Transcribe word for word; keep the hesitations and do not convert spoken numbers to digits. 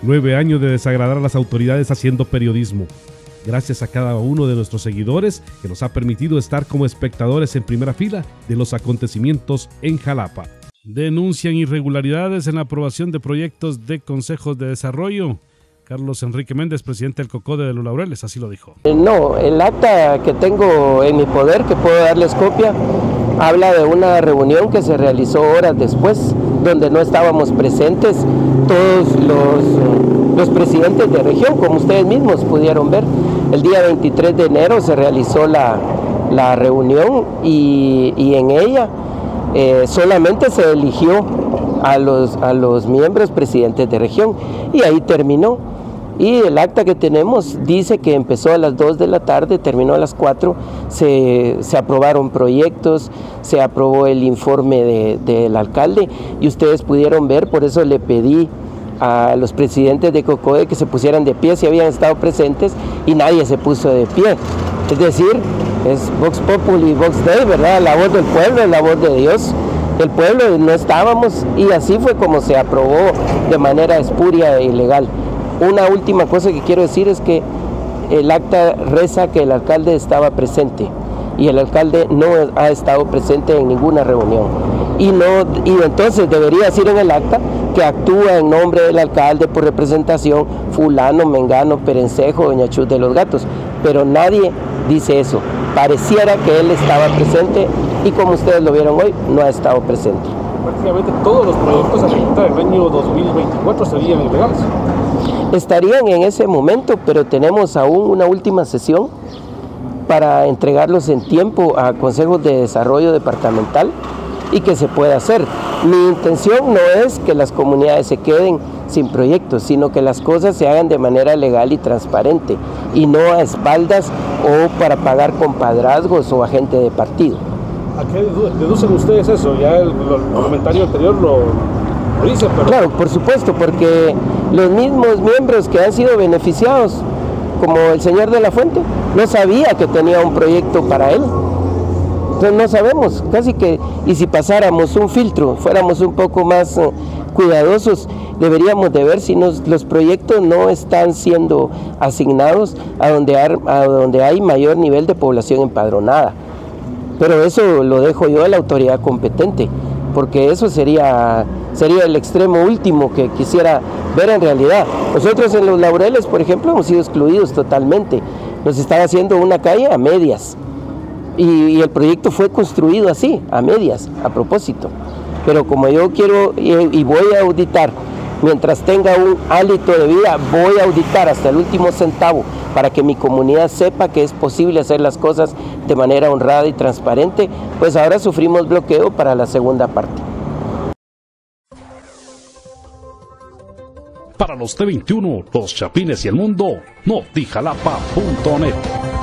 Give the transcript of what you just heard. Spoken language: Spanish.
Nueve años de desagradar a las autoridades haciendo periodismo. Gracias a cada uno de nuestros seguidores que nos ha permitido estar como espectadores en primera fila de los acontecimientos en Jalapa. Denuncian irregularidades en la aprobación de proyectos de consejos de desarrollo. Carlos Enrique Méndez, presidente del COCODE de Los Laureles, así lo dijo. No, el acta que tengo en mi poder, que puedo darles copia, habla de una reunión que se realizó horas después, donde no estábamos presentes todos los, los presidentes de región, como ustedes mismos pudieron ver. El día veintitrés de enero se realizó la, la reunión y, y en ella eh, solamente se eligió a los, a los miembros presidentes de región y ahí terminó. Y el acta que tenemos dice que empezó a las dos de la tarde, terminó a las cuatro, se, se aprobaron proyectos, se aprobó el informe de, del alcalde y ustedes pudieron ver, por eso le pedí a los presidentes de COCODE que se pusieran de pie si habían estado presentes y nadie se puso de pie. Es decir, es Vox Populi, Vox Dei, ¿verdad? La voz del pueblo, la voz de Dios. El pueblo no estábamos y así fue como se aprobó de manera espuria e ilegal. Una última cosa que quiero decir es que el acta reza que el alcalde estaba presente y el alcalde no ha estado presente en ninguna reunión y, no, y entonces debería decir en el acta que actúa en nombre del alcalde por representación fulano, mengano, perencejo, doña Chus de los Gatos, pero nadie dice eso. Pareciera que él estaba presente y como ustedes lo vieron hoy, no ha estado presente. Prácticamente todos los proyectos a ejecutar en el año dos mil veinticuatro serían ilegales. Estarían en ese momento, pero tenemos aún una última sesión para entregarlos en tiempo a consejos de desarrollo departamental y que se pueda hacer. Mi intención no es que las comunidades se queden sin proyectos, sino que las cosas se hagan de manera legal y transparente y no a espaldas o para pagar compadrazgos o a gente de partido. ¿A qué deducen ustedes eso? Ya el, el comentario anterior lo, lo dice, pero... Claro, por supuesto, porque los mismos miembros que han sido beneficiados, como el señor de la Fuente, no sabía que tenía un proyecto para él. Entonces no sabemos, casi que, y si pasáramos un filtro, fuéramos un poco más uh, cuidadosos, deberíamos de ver si nos, los proyectos no están siendo asignados a donde, hay, a donde hay mayor nivel de población empadronada. Pero eso lo dejo yo a la autoridad competente, porque eso sería, sería el extremo último que quisiera ver en realidad. Nosotros en Los Laureles, por ejemplo, hemos sido excluidos totalmente. Nos están haciendo una calle a medias. Y, y el proyecto fue construido así, a medias, a propósito. Pero como yo quiero y, y voy a auditar, mientras tenga un hálito de vida, voy a auditar hasta el último centavo para que mi comunidad sepa que es posible hacer las cosas de manera honrada y transparente, pues ahora sufrimos bloqueo para la segunda parte. Para los T veintiuno, Los Chapines y el Mundo, Notijalapa punto net.